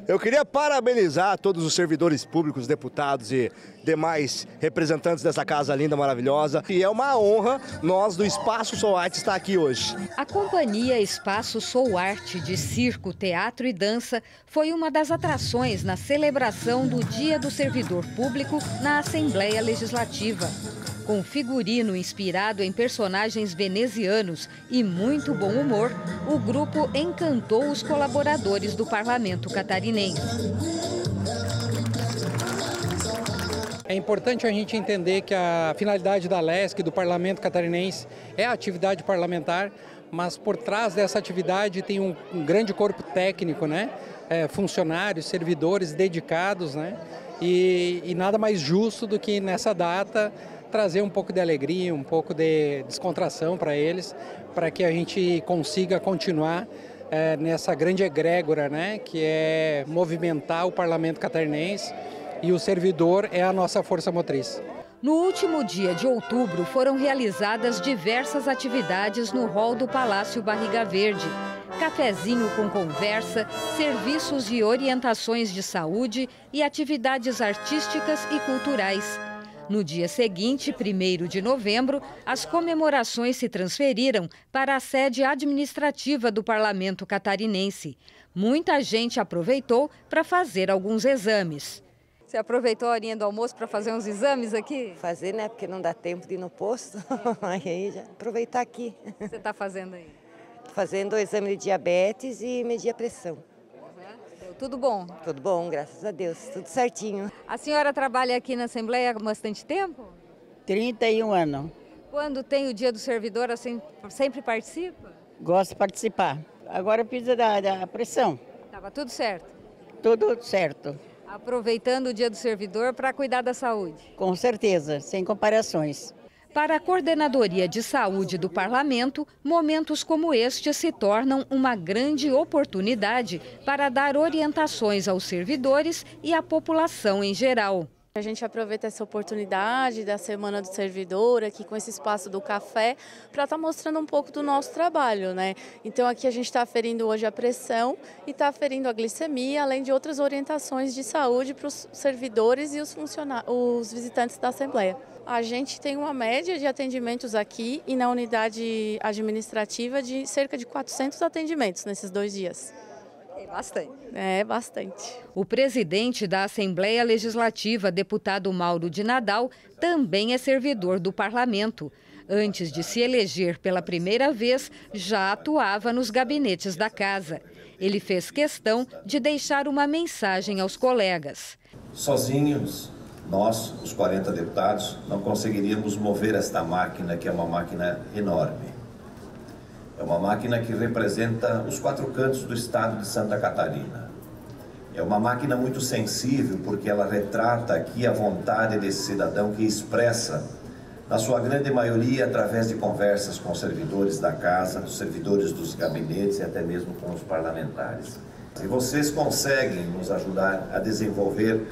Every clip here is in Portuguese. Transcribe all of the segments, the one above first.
Eu queria parabenizar todos os servidores públicos, deputados e demais representantes dessa casa linda, maravilhosa. E é uma honra nós do Espaço Sou Arte estar aqui hoje. A companhia Espaço Sou Arte de circo, teatro e dança foi uma das atrações na celebração do Dia do Servidor Público na Assembleia Legislativa. Com figurino inspirado em personagens venezianos e muito bom humor, o grupo encantou os colaboradores do parlamento catarinense. É importante a gente entender que a finalidade da LESC, do Parlamento Catarinense, é a atividade parlamentar, mas por trás dessa atividade tem um grande corpo técnico, né? Funcionários, servidores dedicados, né? E nada mais justo do que nessa data trazer um pouco de alegria, um pouco de descontração para eles, para que a gente consiga continuar nessa grande egrégora, né? Que é movimentar o Parlamento Catarinense. E o servidor é a nossa força motriz. No último dia de outubro, foram realizadas diversas atividades no hall do Palácio Barriga Verde. Cafezinho com conversa, serviços e orientações de saúde e atividades artísticas e culturais. No dia seguinte, 1º de novembro, as comemorações se transferiram para a sede administrativa do Parlamento Catarinense. Muita gente aproveitou para fazer alguns exames. Você aproveitou a horinha do almoço para fazer uns exames aqui? Fazer, né? Porque não dá tempo de ir no posto. Aí já aproveitar aqui. O que você está fazendo aí? Fazendo o exame de diabetes e medir a pressão. Deu tudo bom? Tudo bom, graças a Deus. Tudo certinho. A senhora trabalha aqui na Assembleia há bastante tempo? 31 anos. Quando tem o Dia do Servidor, assim, sempre participa? Gosto de participar. Agora precisa da pressão. Estava tudo certo? Tudo certo. Aproveitando o Dia do Servidor para cuidar da saúde. Com certeza, sem comparações. Para a Coordenadoria de Saúde do Parlamento, momentos como este se tornam uma grande oportunidade para dar orientações aos servidores e à população em geral. A gente aproveita essa oportunidade da Semana do Servidor, aqui com esse espaço do café, para estar mostrando um pouco do nosso trabalho, né? Então aqui a gente está aferindo hoje a pressão e está aferindo a glicemia, além de outras orientações de saúde para os servidores e os visitantes da Assembleia. A gente tem uma média de atendimentos aqui e na unidade administrativa de cerca de 400 atendimentos nesses 2 dias. Bastante. É, bastante. O presidente da Assembleia Legislativa, deputado Mauro de Nadal, também é servidor do parlamento. Antes de se eleger pela primeira vez, já atuava nos gabinetes da casa. Ele fez questão de deixar uma mensagem aos colegas. Sozinhos, nós, os 40 deputados, não conseguiríamos mover esta máquina, que é uma máquina enorme. É uma máquina que representa os 4 cantos do estado de Santa Catarina. É uma máquina muito sensível, porque ela retrata aqui a vontade desse cidadão que expressa, na sua grande maioria, através de conversas com os servidores da casa, os servidores dos gabinetes e até mesmo com os parlamentares. E vocês conseguem nos ajudar a desenvolver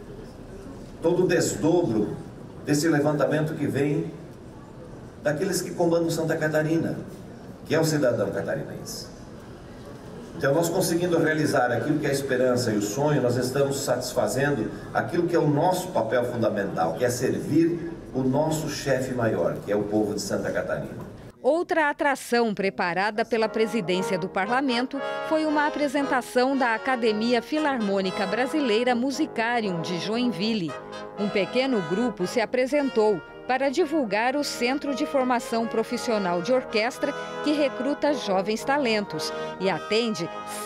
todo o desdobro desse levantamento que vem daqueles que comandam Santa Catarina, que é o cidadão catarinense. Então, nós conseguindo realizar aquilo que é a esperança e o sonho, nós estamos satisfazendo aquilo que é o nosso papel fundamental, que é servir o nosso chefe maior, que é o povo de Santa Catarina. Outra atração preparada pela presidência do parlamento foi uma apresentação da Academia Filarmônica Brasileira Musicarium de Joinville. Um pequeno grupo se apresentou para divulgar o Centro de Formação Profissional de Orquestra, que recruta jovens talentos e atende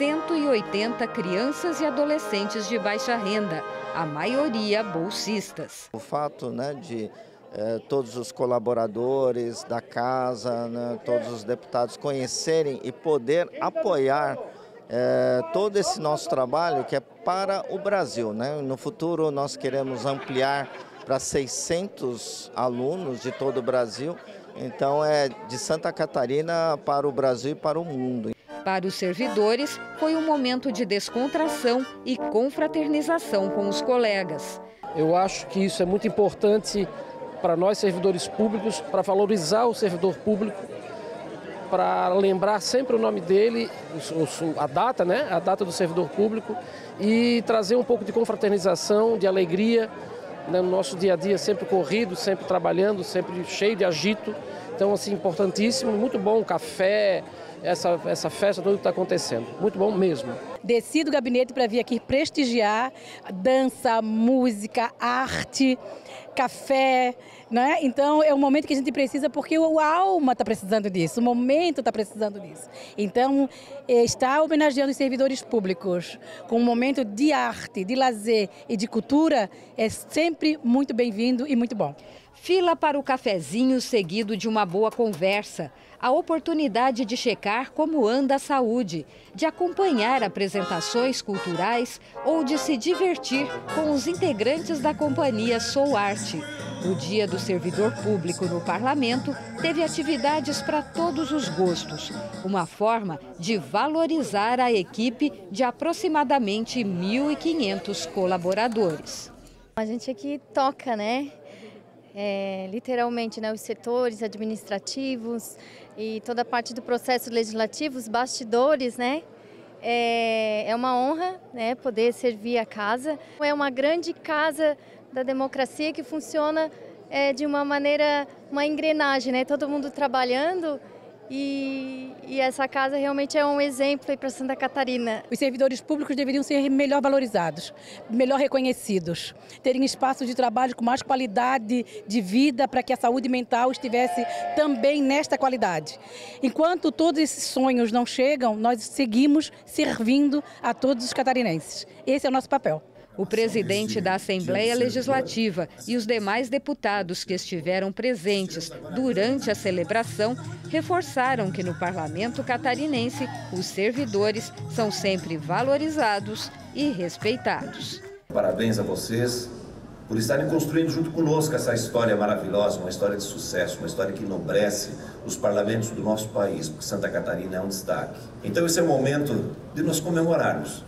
180 crianças e adolescentes de baixa renda, a maioria bolsistas. O fato, de todos os colaboradores da casa, todos os deputados conhecerem e poder apoiar todo esse nosso trabalho que é para o Brasil. No futuro nós queremos ampliar para 600 alunos de todo o Brasil, então é de Santa Catarina para o Brasil e para o mundo. Para os servidores, foi um momento de descontração e confraternização com os colegas. Eu acho que isso é muito importante para nós servidores públicos, para valorizar o servidor público para lembrar sempre o nome dele, a data, né? A data do servidor público, e trazer um pouco de confraternização, de alegria, né? No nosso dia a dia sempre corrido, sempre trabalhando, sempre cheio de agito. Então, assim, importantíssimo, muito bom o café, essa festa, tudo que está acontecendo. Muito bom mesmo. Desci do gabinete para vir aqui prestigiar dança, música, arte, café, né? Então é um momento que a gente precisa, porque a alma está precisando disso, o momento está precisando disso. Então está homenageando os servidores públicos com um momento de arte, de lazer e de cultura é sempre muito bem-vindo e muito bom. Fila para o cafezinho seguido de uma boa conversa. A oportunidade de checar como anda a saúde, de acompanhar apresentações culturais ou de se divertir com os integrantes da companhia Sou Arte. O Dia do Servidor Público no Parlamento teve atividades para todos os gostos. Uma forma de valorizar a equipe de aproximadamente 1.500 colaboradores. A gente aqui toca, né? Literalmente, né, os setores administrativos e toda a parte do processo legislativo, os bastidores, né? É uma honra, né, poder servir a casa. É uma grande casa da democracia que funciona de uma maneira, uma engrenagem, né? Todo mundo trabalhando. E essa casa realmente é um exemplo para Santa Catarina. Os servidores públicos deveriam ser melhor valorizados, melhor reconhecidos, terem espaços de trabalho com mais qualidade de vida para que a saúde mental estivesse também nesta qualidade. Enquanto todos esses sonhos não chegam, nós seguimos servindo a todos os catarinenses. Esse é o nosso papel. O presidente da Assembleia Legislativa e os demais deputados que estiveram presentes durante a celebração reforçaram que no Parlamento catarinense os servidores são sempre valorizados e respeitados. Parabéns a vocês por estarem construindo junto conosco essa história maravilhosa, uma história de sucesso, uma história que enobrece os parlamentos do nosso país, porque Santa Catarina é um destaque. Então esse é o momento de nós comemorarmos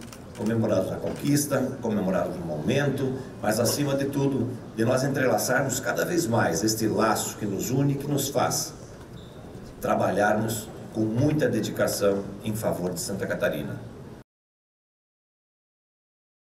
a conquista, comemorarmos o momento, mas acima de tudo, de nós entrelaçarmos cada vez mais este laço que nos une, que nos faz trabalharmos com muita dedicação em favor de Santa Catarina.